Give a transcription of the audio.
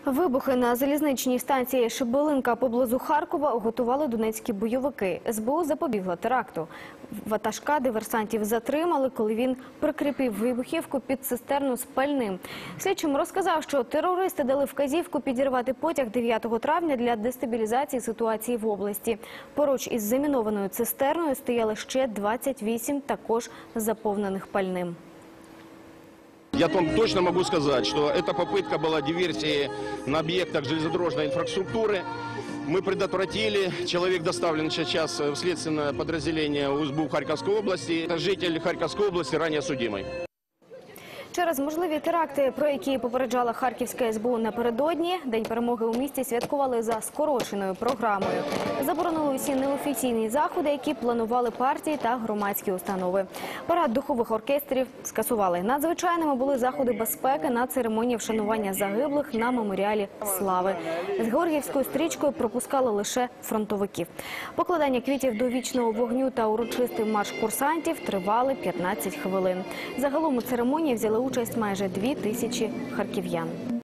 Вибухи на залізничній станції Шебелинка поблизу Харкова готували донецькі бойовики. СБУ запобігла теракту. Ватажка диверсантів затримали, коли він прикріпив вибухівку під цистерну з пальним. Слідчим розказав, що терористи дали вказівку підірвати потяг 9 травня для дестабілізації ситуації в області. Поруч із замінованою цистерною стояли ще 28, також заповнених пальним. Я вам точно могу сказать, что эта попытка была диверсии на объектах железнодорожной инфраструктуры. Мы предотвратили. Человек доставлен сейчас в следственное подразделение УСБУ Харьковской области. Это житель Харьковской области, ранее судимый. Через можливі теракти, про які попереджала Харківська СБУ напередодні, День перемоги у місті святкували за скороченою програмою. Заборонили усі неофіційні заходи, які планували партії та громадські установи. Парад духових оркестрів скасували. Надзвичайними були заходи безпеки на церемонії вшанування загиблих на меморіалі Слави. З георгіївською стрічкою пропускали лише фронтовиків. Покладання квітів до вічного вогню та урочистий марш курсантів тривали 15 хвилин. Загалом у церемонії взяли участь майже 2000 харків'ян.